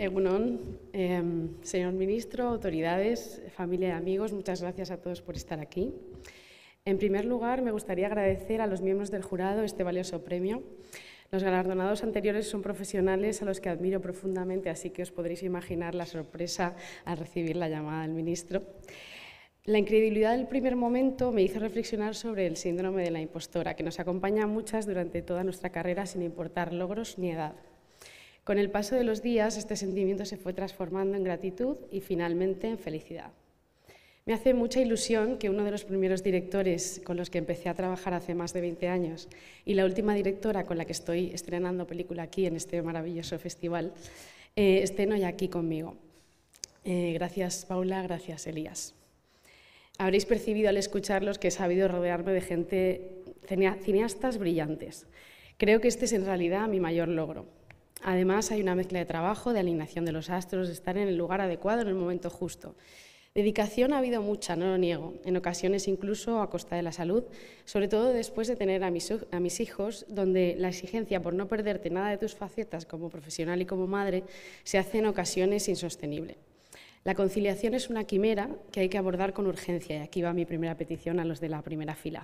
Egunon, señor ministro, autoridades, familia y amigos, muchas gracias a todos por estar aquí. En primer lugar, me gustaría agradecer a los miembros del jurado este valioso premio. Los galardonados anteriores son profesionales a los que admiro profundamente, así que os podréis imaginar la sorpresa al recibir la llamada del ministro. La incredulidad del primer momento me hizo reflexionar sobre el síndrome de la impostora, que nos acompaña a muchas durante toda nuestra carrera sin importar logros ni edad. Con el paso de los días, este sentimiento se fue transformando en gratitud y finalmente en felicidad. Me hace mucha ilusión que uno de los primeros directores con los que empecé a trabajar hace más de 20 años y la última directora con la que estoy estrenando película aquí en este maravilloso festival estén hoy aquí conmigo. Gracias, Paula, gracias, Elías. Habréis percibido al escucharlos que he sabido rodearme de cineastas brillantes. Creo que este es en realidad mi mayor logro. Además, hay una mezcla de trabajo, de alineación de los astros, de estar en el lugar adecuado en el momento justo. Dedicación ha habido mucha, no lo niego, en ocasiones incluso a costa de la salud, sobre todo después de tener a mis hijos, donde la exigencia por no perderte nada de tus facetas como profesional y como madre se hace en ocasiones insostenible. La conciliación es una quimera que hay que abordar con urgencia, y aquí va mi primera petición a los de la primera fila.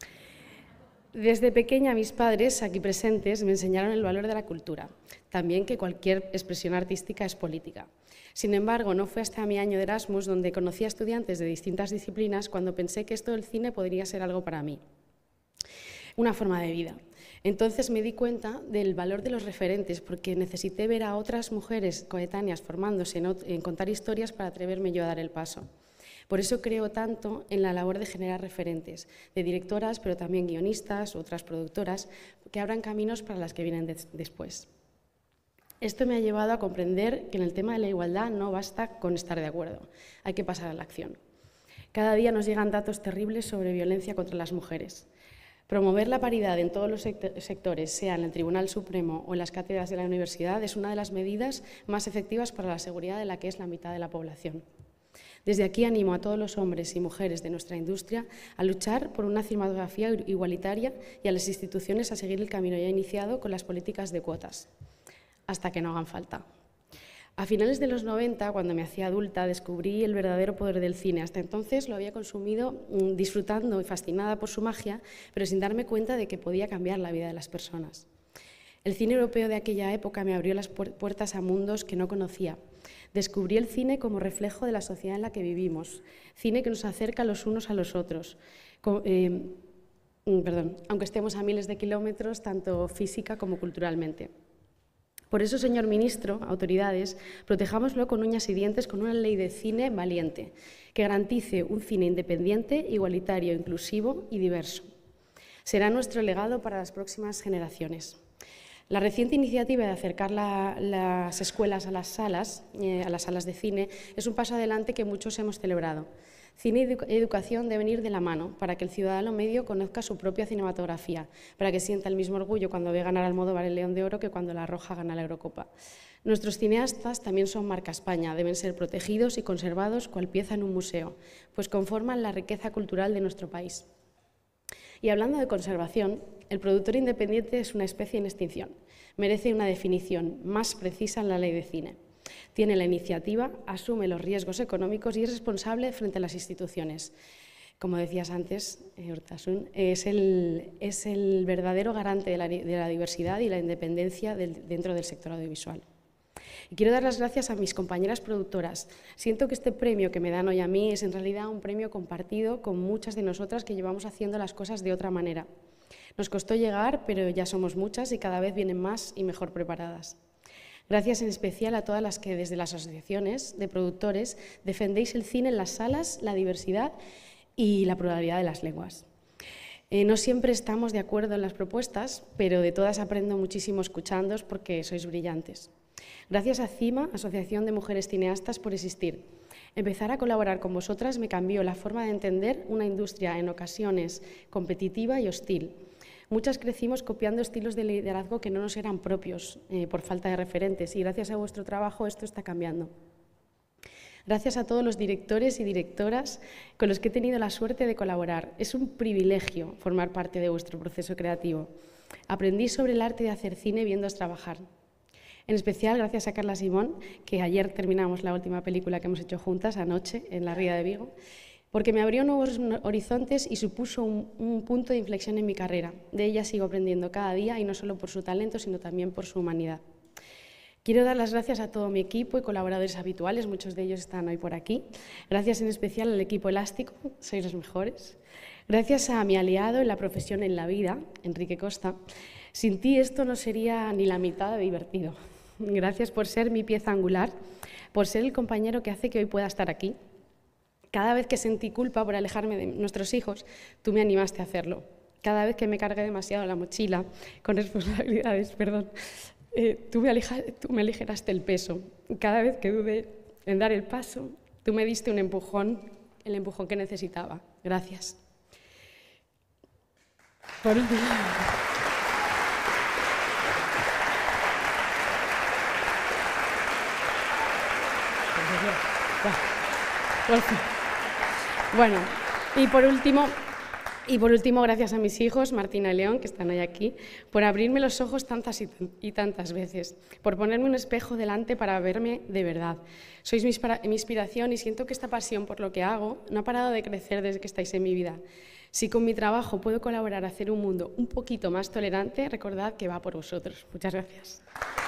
Desde pequeña, mis padres, aquí presentes, me enseñaron el valor de la cultura, también que cualquier expresión artística es política. Sin embargo, no fue hasta mi año de Erasmus, donde conocí a estudiantes de distintas disciplinas, cuando pensé que esto del cine podría ser algo para mí, una forma de vida. Entonces me di cuenta del valor de los referentes, porque necesité ver a otras mujeres coetáneas formándose en contar historias para atreverme yo a dar el paso. Por eso creo tanto en la labor de generar referentes, de directoras, pero también guionistas u otras productoras, que abran caminos para las que vienen después. Esto me ha llevado a comprender que en el tema de la igualdad no basta con estar de acuerdo, hay que pasar a la acción. Cada día nos llegan datos terribles sobre violencia contra las mujeres. Promover la paridad en todos los sectores, sea en el Tribunal Supremo o en las cátedras de la universidad, es una de las medidas más efectivas para la seguridad de la que es la mitad de la población. Desde aquí animo a todos los hombres y mujeres de nuestra industria a luchar por una cinematografía igualitaria y a las instituciones a seguir el camino ya iniciado con las políticas de cuotas, hasta que no hagan falta. A finales de los 90, cuando me hacía adulta, descubrí el verdadero poder del cine. Hasta entonces lo había consumido disfrutando y fascinada por su magia, pero sin darme cuenta de que podía cambiar la vida de las personas. El cine europeo de aquella época me abrió las puertas a mundos que no conocía. Descubrí el cine como reflejo de la sociedad en la que vivimos, cine que nos acerca los unos a los otros, aunque estemos a miles de kilómetros, tanto física como culturalmente. Por eso, señor ministro, autoridades, protejámoslo con uñas y dientes con una ley de cine valiente, que garantice un cine independiente, igualitario, inclusivo y diverso. Será nuestro legado para las próximas generaciones. La reciente iniciativa de acercar las escuelas a las salas de cine, es un paso adelante que muchos hemos celebrado. Cine y educación deben ir de la mano para que el ciudadano medio conozca su propia cinematografía, para que sienta el mismo orgullo cuando ve ganar Almodóvar el León de Oro que cuando La Roja gana la Eurocopa. Nuestros cineastas también son marca España, deben ser protegidos y conservados cual pieza en un museo, pues conforman la riqueza cultural de nuestro país. Y hablando de conservación, el productor independiente es una especie en extinción. Merece una definición más precisa en la ley de cine. Tiene la iniciativa, asume los riesgos económicos y es responsable frente a las instituciones. Como decías antes, Urtasun, es el verdadero garante de la diversidad y la independencia dentro del sector audiovisual. Y quiero dar las gracias a mis compañeras productoras. Siento que este premio que me dan hoy a mí es en realidad un premio compartido con muchas de nosotras que llevamos haciendo las cosas de otra manera. Nos costó llegar, pero ya somos muchas y cada vez vienen más y mejor preparadas. Gracias en especial a todas las que desde las asociaciones de productores defendéis el cine en las salas, la diversidad y la pluralidad de las lenguas. No siempre estamos de acuerdo en las propuestas, pero de todas aprendo muchísimo escuchándoos porque sois brillantes. Gracias a CIMA, Asociación de Mujeres Cineastas, por existir. Empezar a colaborar con vosotras me cambió la forma de entender una industria en ocasiones competitiva y hostil. Muchas crecimos copiando estilos de liderazgo que no nos eran propios por falta de referentes y gracias a vuestro trabajo esto está cambiando. Gracias a todos los directores y directoras con los que he tenido la suerte de colaborar. Es un privilegio formar parte de vuestro proceso creativo. Aprendí sobre el arte de hacer cine viéndoos trabajar. En especial gracias a Carla Simón, que ayer terminamos la última película que hemos hecho juntas, anoche, en la Ría de Vigo, porque me abrió nuevos horizontes y supuso un punto de inflexión en mi carrera. De ella sigo aprendiendo cada día, y no solo por su talento, sino también por su humanidad. Quiero dar las gracias a todo mi equipo y colaboradores habituales, muchos de ellos están hoy por aquí. Gracias en especial al equipo Elástico, sois los mejores. Gracias a mi aliado en la profesión, en la vida, Enrique Costa. Sin ti esto no sería ni la mitad de divertido. Gracias por ser mi pieza angular, por ser el compañero que hace que hoy pueda estar aquí. Cada vez que sentí culpa por alejarme de nuestros hijos, tú me animaste a hacerlo. Cada vez que me cargué demasiado la mochila con responsabilidades, tú me aligeraste el peso. Cada vez que dudé en dar el paso, tú me diste un empujón, el empujón que necesitaba. Gracias. Por último. Bueno, y por último, gracias a mis hijos, Martina y León, que están hoy aquí, por abrirme los ojos tantas y tantas veces, por ponerme un espejo delante para verme de verdad. Sois mi inspiración y siento que esta pasión por lo que hago no ha parado de crecer desde que estáis en mi vida. Si con mi trabajo puedo colaborar a hacer un mundo un poquito más tolerante, recordad que va por vosotros. Muchas gracias.